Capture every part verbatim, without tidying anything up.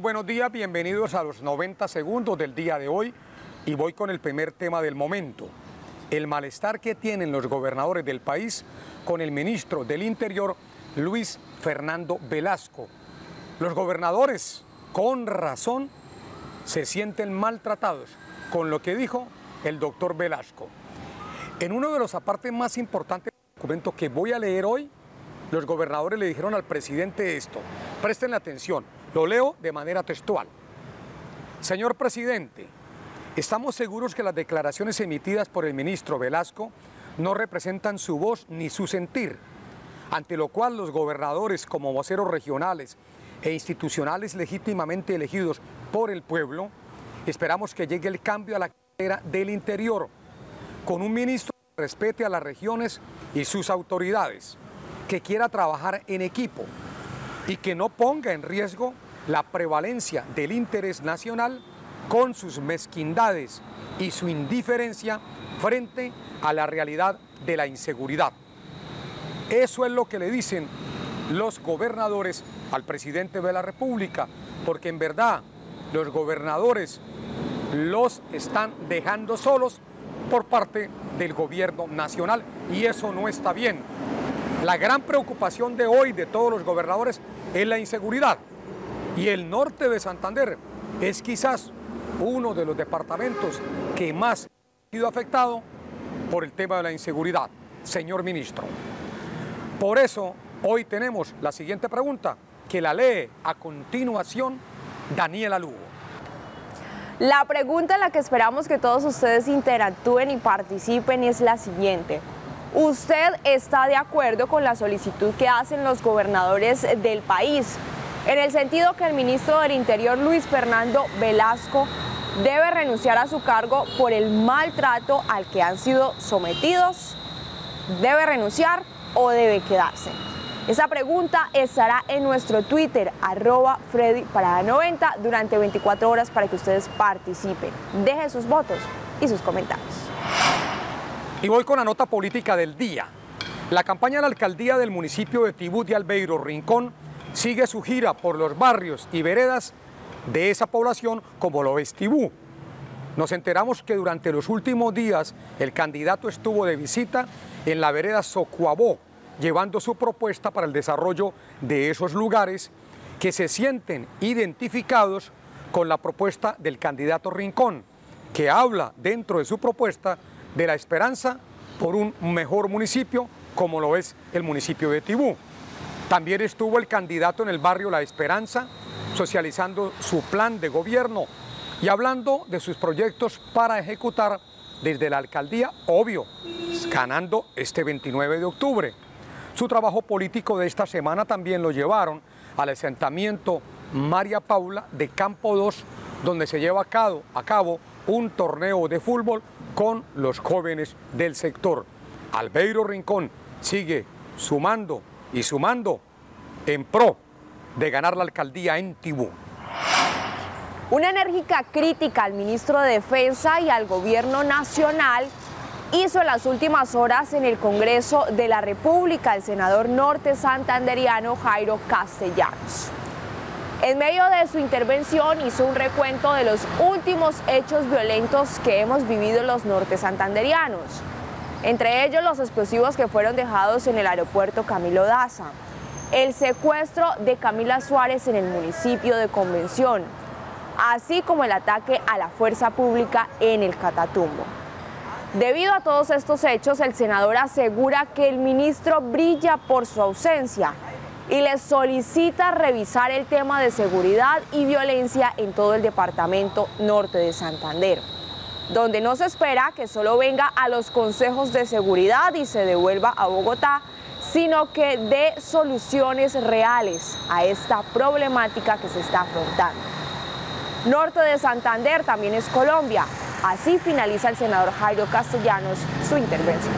buenos días, bienvenidos a los noventa segundos del día de hoy y voy con el primer tema del momento. El malestar que tienen los gobernadores del país con el ministro del Interior, Luis Fernando Velasco. Los gobernadores, con razón, se sienten maltratados con lo que dijo el doctor Velasco. En uno de los apartes más importantes del documento que voy a leer hoy, los gobernadores le dijeron al presidente esto. Presten atención, lo leo de manera textual. Señor presidente, estamos seguros que las declaraciones emitidas por el ministro Velasco no representan su voz ni su sentir, ante lo cual los gobernadores como voceros regionales e institucionales legítimamente elegidos por el pueblo, esperamos que llegue el cambio a la cartera del Interior, con un ministro que respete a las regiones y sus autoridades, que quiera trabajar en equipo y que no ponga en riesgo la prevalencia del interés nacional con sus mezquindades y su indiferencia frente a la realidad de la inseguridad. Eso es lo que le dicen los gobernadores al presidente de la República, porque en verdad los gobernadores los están dejando solos por parte del gobierno nacional y eso no está bien. La gran preocupación de hoy de todos los gobernadores es la inseguridad y el norte de Santander es quizás uno de los departamentos que más ha sido afectado por el tema de la inseguridad, señor ministro. Por eso hoy tenemos la siguiente pregunta que la lee a continuación Daniela Lugo. La pregunta en la que esperamos que todos ustedes interactúen y participen es la siguiente. ¿Usted está de acuerdo con la solicitud que hacen los gobernadores del país, en el sentido que el ministro del Interior, Luis Fernando Velasco, debe renunciar a su cargo por el maltrato al que han sido sometidos? ¿Debe renunciar o debe quedarse? Esa pregunta estará en nuestro Twitter, arroba Freddy Parada noventa, durante veinticuatro horas para que ustedes participen. Dejen sus votos y sus comentarios. Y voy con la nota política del día. La campaña de la alcaldía del municipio de Tibú de Albeiro, Rincón, sigue su gira por los barrios y veredas de esa población como lo es Tibú. Nos enteramos que durante los últimos días el candidato estuvo de visita en la vereda Socuabó, llevando su propuesta para el desarrollo de esos lugares que se sienten identificados con la propuesta del candidato Rincón, que habla dentro de su propuesta de la esperanza por un mejor municipio como lo es el municipio de Tibú. También estuvo el candidato en el barrio La Esperanza socializando su plan de gobierno y hablando de sus proyectos para ejecutar desde la alcaldía, obvio, ganando este veintinueve de octubre. Su trabajo político de esta semana también lo llevaron al asentamiento María Paula de Campo dos, donde se lleva a cabo, a cabo un torneo de fútbol con los jóvenes del sector. Albeiro Rincón sigue sumando y sumando en pro de ganar la alcaldía en Tibú. Una enérgica crítica al ministro de Defensa y al gobierno nacional hizo en las últimas horas en el Congreso de la República el senador norte santanderiano Jairo Castellanos. En medio de su intervención hizo un recuento de los últimos hechos violentos que hemos vivido los norte santanderianos, entre ellos los explosivos que fueron dejados en el aeropuerto Camilo Daza, el secuestro de Camila Suárez en el municipio de Convención, así como el ataque a la fuerza pública en el Catatumbo. Debido a todos estos hechos, el senador asegura que el ministro brilla por su ausencia y le solicita revisar el tema de seguridad y violencia en todo el departamento norte de Santander, donde no se espera que solo venga a los consejos de seguridad y se devuelva a Bogotá, sino que dé soluciones reales a esta problemática que se está afrontando. Norte de Santander también es Colombia. Así finaliza el senador Jairo Castellanos su intervención.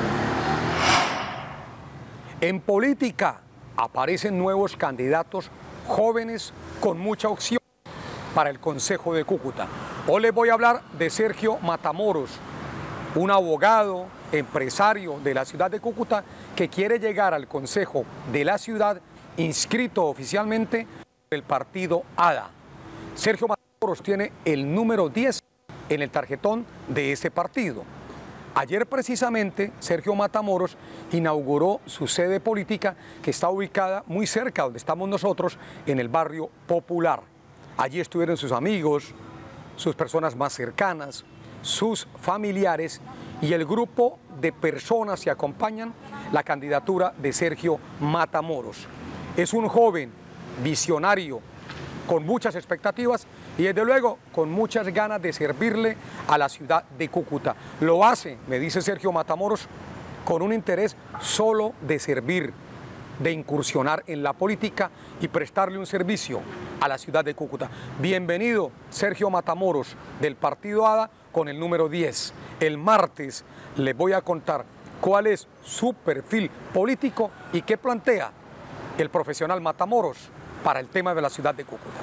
En política aparecen nuevos candidatos jóvenes con mucha opción para el Consejo de Cúcuta. Hoy les voy a hablar de Sergio Matamoros, un abogado, empresario de la ciudad de Cúcuta que quiere llegar al Consejo de la ciudad inscrito oficialmente por el partido A D A. Sergio Matamoros tiene el número diez en el tarjetón de ese partido. Ayer precisamente Sergio Matamoros inauguró su sede política, que está ubicada muy cerca donde estamos nosotros, en el barrio Popular. Allí estuvieron sus amigos, sus personas más cercanas, sus familiares y el grupo de personas que acompañan la candidatura de Sergio Matamoros. Es un joven visionario, con muchas expectativas y desde luego con muchas ganas de servirle a la ciudad de Cúcuta. Lo hace, me dice Sergio Matamoros, con un interés solo de servir, de incursionar en la política y prestarle un servicio a la ciudad de Cúcuta. Bienvenido, Sergio Matamoros, del Partido A D A, con el número diez. El martes les voy a contar cuál es su perfil político y qué plantea el profesional Matamoros para el tema de la ciudad de Cúcuta.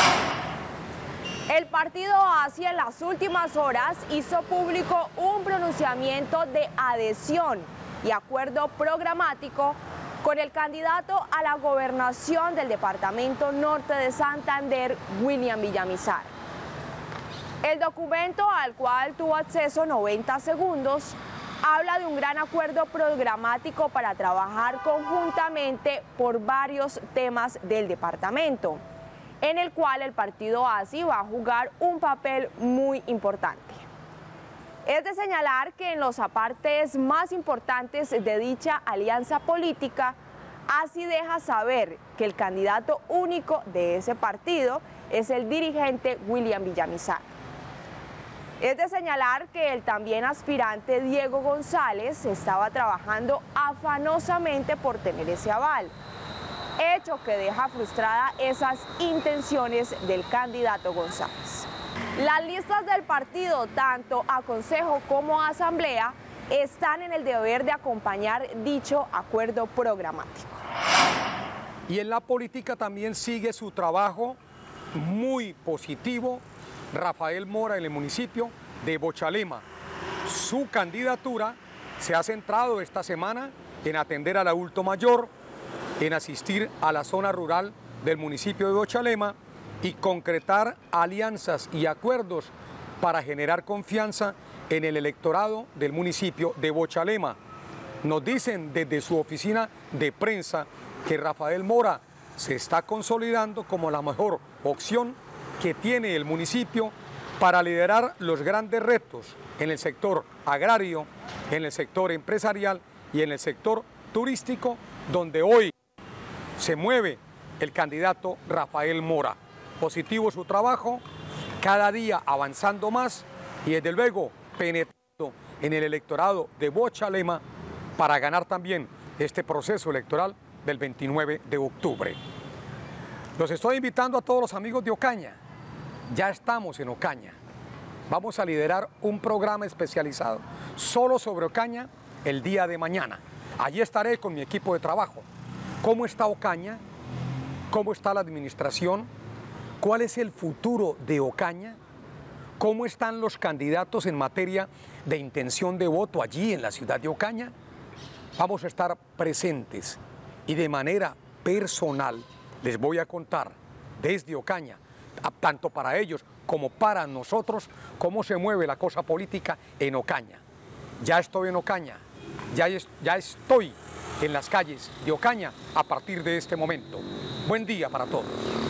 El partido ASI en las últimas horas hizo público un pronunciamiento de adhesión y acuerdo programático con el candidato a la gobernación del departamento norte de Santander, William Villamizar. El documento, al cual tuvo acceso noventa segundos, habla de un gran acuerdo programático para trabajar conjuntamente por varios temas del departamento, en el cual el partido ASI va a jugar un papel muy importante. Es de señalar que en los apartes más importantes de dicha alianza política, ASI deja saber que el candidato único de ese partido es el dirigente William Villamizar. Es de señalar que el también aspirante Diego González estaba trabajando afanosamente por tener ese aval, hecho que deja frustrada esas intenciones del candidato González. Las listas del partido, tanto a consejo como a asamblea, están en el deber de acompañar dicho acuerdo programático. Y en la política también sigue su trabajo muy positivo Rafael Mora en el municipio de Bochalema. Su candidatura se ha centrado esta semana en atender al adulto mayor, en asistir a la zona rural del municipio de Bochalema y concretar alianzas y acuerdos para generar confianza en el electorado del municipio de Bochalema. Nos dicen desde su oficina de prensa que Rafael Mora se está consolidando como la mejor opción que tiene el municipio para liderar los grandes retos en el sector agrario, en el sector empresarial y en el sector turístico, donde hoy se mueve el candidato Rafael Mora. Positivo su trabajo, cada día avanzando más y desde luego penetrando en el electorado de Bochalema para ganar también este proceso electoral del veintinueve de octubre. Los estoy invitando a todos los amigos de Ocaña. Ya estamos en Ocaña. Vamos a liderar un programa especializado solo sobre Ocaña el día de mañana. Allí estaré con mi equipo de trabajo. ¿Cómo está Ocaña? ¿Cómo está la administración? ¿Cuál es el futuro de Ocaña? ¿Cómo están los candidatos en materia de intención de voto allí en la ciudad de Ocaña? Vamos a estar presentes y de manera personal les voy a contar desde Ocaña, tanto para ellos como para nosotros, cómo se mueve la cosa política en Ocaña. Ya estoy en Ocaña, ya, es, ya estoy en las calles de Ocaña a partir de este momento. Buen día para todos.